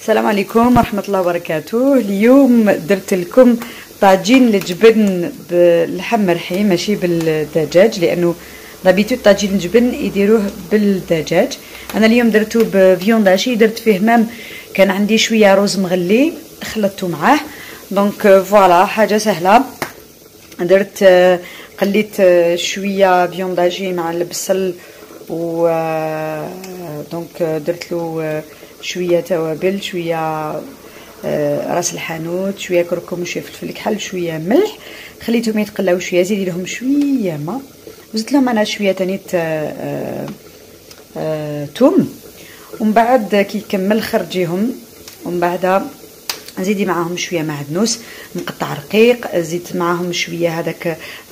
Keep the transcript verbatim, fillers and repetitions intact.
السلام عليكم ورحمة الله وبركاته. اليوم درت لكم طاجين الجبن باللحم مرحي ماشي بالدجاج، لانه دابيتود طاجين الجبن يديروه بالدجاج. انا اليوم درتو بفيونداشي، درت فيه مام كان عندي شويه روز مغلي خلطته معاه. دونك فوالا حاجه سهله. درت قليت شويه فيونداجي مع البصل و دونك درت له شويه توابل، شويه راس الحانوت، شويه كركم وشويه فلفل كحل، شويه ملح، خليتهم يتقلاو شويه. زيدي لهم شويه ما، وزدت لهم انا شويه تاني توم، ومن بعد كي يكمل خرجيهم، ومن بعد زيدي معاهم شويه معدنوس مقطع رقيق، زيدت معاهم شويه هذاك